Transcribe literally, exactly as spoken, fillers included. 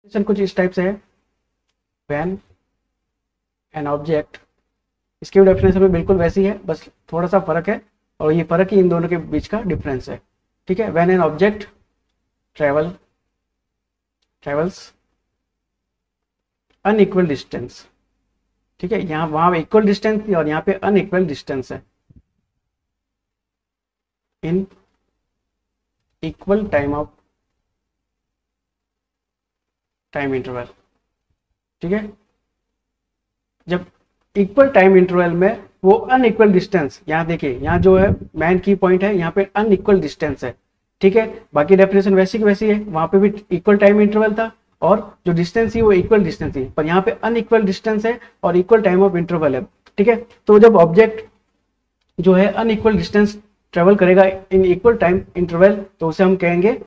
Definition कुछ इस type से है, व्हेन एन ऑब्जेक्ट, इसकी भी डेफिनेशन में बिल्कुल वैसी है, बस थोड़ा सा फर्क है, और ये फर्क ही इन दोनों के बीच का डिफरेंस है, ठीक है। When an object travel travels unequal distance, ठीक है, यहाँ वहां इक्वल डिस्टेंस थी और यहाँ पे अनइक्वल डिस्टेंस है, in equal time of time interval, ठीक है। जब इक्वल टाइम इंटरवल में वो अनइक्वल डिस्टेंस, यहाँ देखिए, यहाँ जो है मैन की पॉइंट है, यहाँ पे अनइक्वल डिस्टेंस है, ठीक है। बाकी डेफिनेशन वैसी की वैसी है, वहां पे भी इक्वल टाइम इंटरवल था और जो डिस्टेंस थी वो इक्वल डिस्टेंस थी, पर यहाँ पे अनइक्वल डिस्टेंस है और इक्वल टाइम ऑफ इंटरवल है, ठीक है। तो जब ऑब्जेक्ट जो है अनइक्वल डिस्टेंस ट्रेवल करेगा इन इक्वल टाइम इंटरवल, तो उसे हम कहेंगे